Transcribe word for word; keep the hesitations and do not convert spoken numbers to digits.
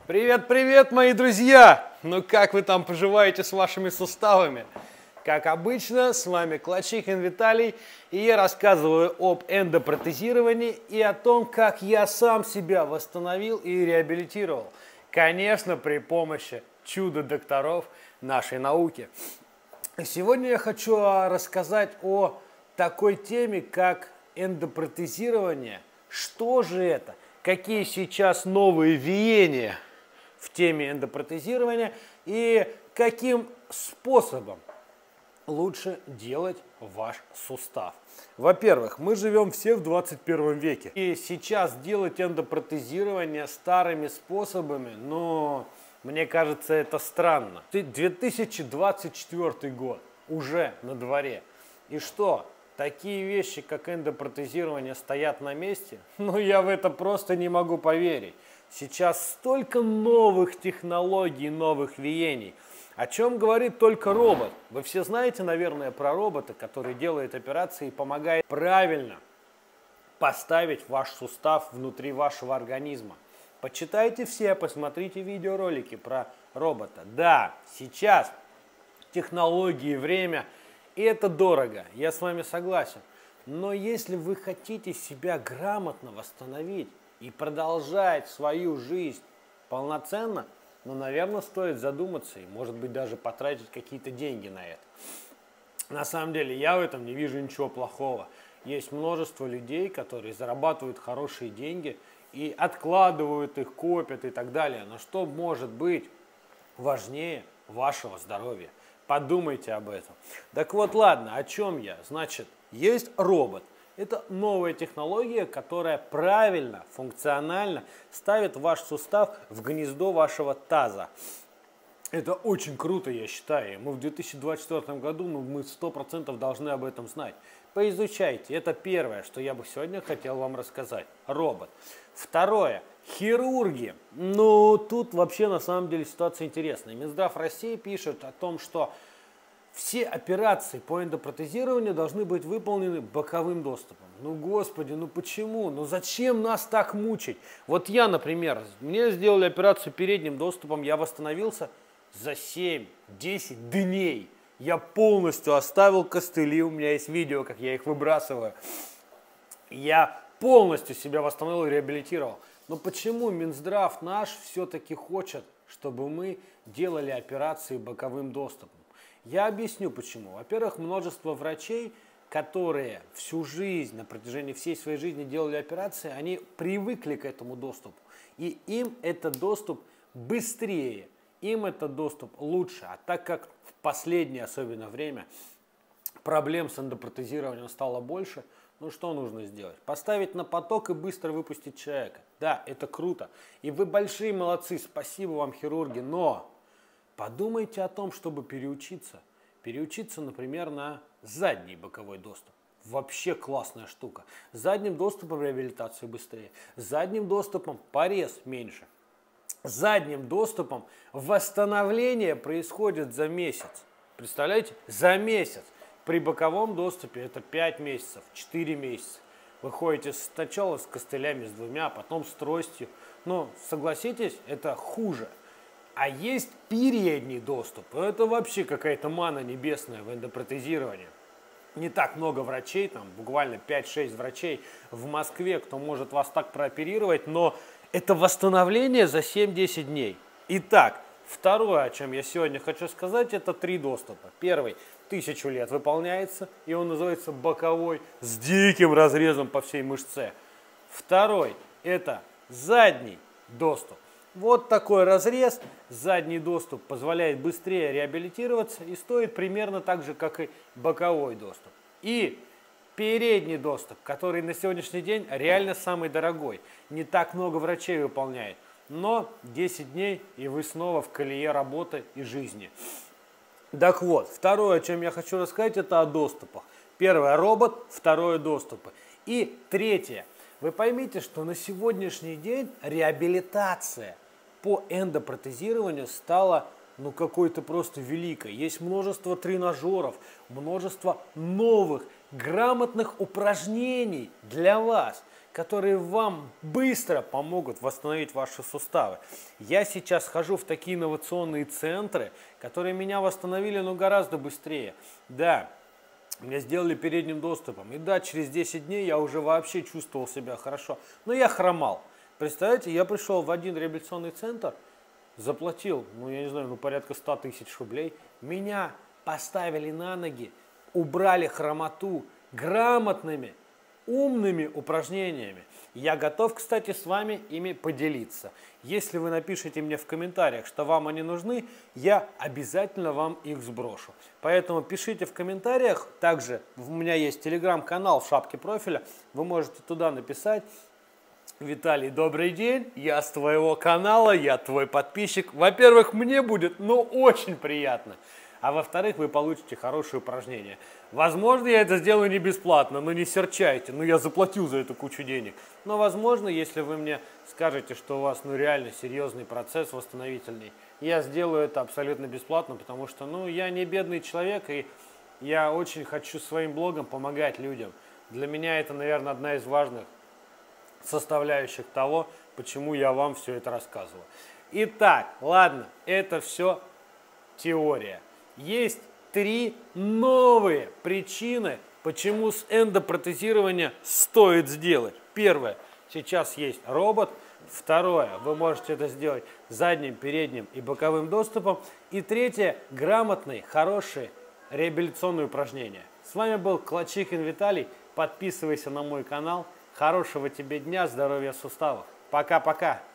Привет, привет, мои друзья! Ну как вы там поживаете с вашими суставами? Как обычно, с вами Клачихин Виталий, и я рассказываю об эндопротезировании и о том, как я сам себя восстановил и реабилитировал. Конечно, при помощи чудо-докторов нашей науки. Сегодня я хочу рассказать о такой теме, как эндопротезирование. Что же это? Какие сейчас новые веяния в теме эндопротезирования и каким способом лучше делать ваш сустав. Во-первых, мы живем все в двадцать первом веке. И сейчас делать эндопротезирование старыми способами, ну, мне кажется, это странно. две тысячи двадцать четвёртый год уже на дворе. И что? Такие вещи, как эндопротезирование, стоят на месте? Ну, я в это просто не могу поверить. Сейчас столько новых технологий, новых веяний. О чем говорит только робот? Вы все знаете, наверное, про робота, который делает операции и помогает правильно поставить ваш сустав внутри вашего организма. Почитайте все, посмотрите видеоролики про робота. Да, сейчас технологии, время, и это дорого, я с вами согласен. Но если вы хотите себя грамотно восстановить и продолжать свою жизнь полноценно, ну, наверное, стоит задуматься и, может быть, даже потратить какие-то деньги на это. На самом деле, я в этом не вижу ничего плохого. Есть множество людей, которые зарабатывают хорошие деньги и откладывают их, копят и так далее. Но что может быть важнее вашего здоровья? Подумайте об этом. Так вот, ладно, о чем я? Значит, есть робот. Это новая технология, которая правильно, функционально ставит ваш сустав в гнездо вашего таза. Это очень круто, я считаю. Мы в две тысячи двадцать четвёртом году, ну, мы сто процентов должны об этом знать. Поизучайте. Это первое, что я бы сегодня хотел вам рассказать. Робот. Второе. Хирурги. Ну, тут вообще на самом деле ситуация интересная. Минздрав России пишет о том, что все операции по эндопротезированию должны быть выполнены боковым доступом. Ну, господи, ну почему? Ну зачем нас так мучить? Вот я, например, мне сделали операцию передним доступом, я восстановился за семь-десять дней. Я полностью оставил костыли, у меня есть видео, как я их выбрасываю. Я полностью себя восстановил и реабилитировал. Но почему Минздрав наш все-таки хочет, чтобы мы делали операции боковым доступом? Я объясню почему. Во-первых, множество врачей, которые всю жизнь, на протяжении всей своей жизни делали операции, они привыкли к этому доступу. И им этот доступ быстрее, им этот доступ лучше. А так как в последнее особенно время проблем с эндопротезированием стало больше, ну что нужно сделать? Поставить на поток и быстро выпустить человека. Да, это круто. И вы большие молодцы, спасибо вам, хирурги, но подумайте о том, чтобы переучиться. Переучиться, например, на задний боковой доступ. Вообще классная штука. С задним доступом реабилитация быстрее. С задним доступом порез меньше. С задним доступом восстановление происходит за месяц. Представляете? За месяц. При боковом доступе это пять месяцев, четыре месяца. Вы ходите сначала с костылями, с двумя, потом с тростью. Но согласитесь, это хуже. А есть передний доступ. Это вообще какая-то мана небесная в эндопротезировании. Не так много врачей, там буквально пять-шесть врачей в Москве, кто может вас так прооперировать, но это восстановление за семь-десять дней. Итак, второе, о чем я сегодня хочу сказать, это три доступа. Первый тысячу лет выполняется, и он называется боковой, с диким разрезом по всей мышце. Второй это задний доступ. Вот такой разрез, задний доступ позволяет быстрее реабилитироваться и стоит примерно так же, как и боковой доступ. И передний доступ, который на сегодняшний день реально самый дорогой. Не так много врачей выполняет, но десять дней и вы снова в колее работы и жизни. Так вот, второе, о чем я хочу рассказать, это о доступах. Первое робот, второе доступы. И третье. Вы поймите, что на сегодняшний день реабилитация по эндопротезированию стала ну какой-то просто великой. Есть множество тренажеров, множество новых, грамотных упражнений для вас, которые вам быстро помогут восстановить ваши суставы. Я сейчас хожу в такие инновационные центры, которые меня восстановили, ну, гораздо быстрее. Да, меня сделали передним доступом. И да, через десять дней я уже вообще чувствовал себя хорошо. Но я хромал. Представляете, я пришел в один реабилитационный центр, заплатил, ну, я не знаю, ну, порядка ста тысяч рублей. Меня поставили на ноги, убрали хромоту грамотными, умными упражнениями. Я готов, кстати, с вами ими поделиться. Если вы напишите мне в комментариях, что вам они нужны, я обязательно вам их сброшу. Поэтому пишите в комментариях. Также у меня есть телеграм-канал в шапке профиля. Вы можете туда написать: Виталий, добрый день, я с твоего канала, я твой подписчик. Во-первых, мне будет, ну, очень приятно. А во-вторых, вы получите хорошее упражнение. Возможно, я это сделаю не бесплатно, но не серчайте. Ну, я заплатил за эту кучу денег. Но, возможно, если вы мне скажете, что у вас, ну, реально серьезный процесс восстановительный, я сделаю это абсолютно бесплатно, потому что, ну, я не бедный человек, и я очень хочу своим блогом помогать людям. Для меня это, наверное, одна из важных составляющих того, почему я вам все это рассказываю. Итак, ладно, это все теория. Есть три новые причины, почему с эндопротезирования стоит сделать. Первое, сейчас есть робот. Второе, вы можете это сделать задним, передним и боковым доступом. И третье, грамотные, хорошие реабилитационные упражнения. С вами был Клачихин Виталий. Подписывайся на мой канал. Хорошего тебе дня, здоровья суставов. Пока-пока.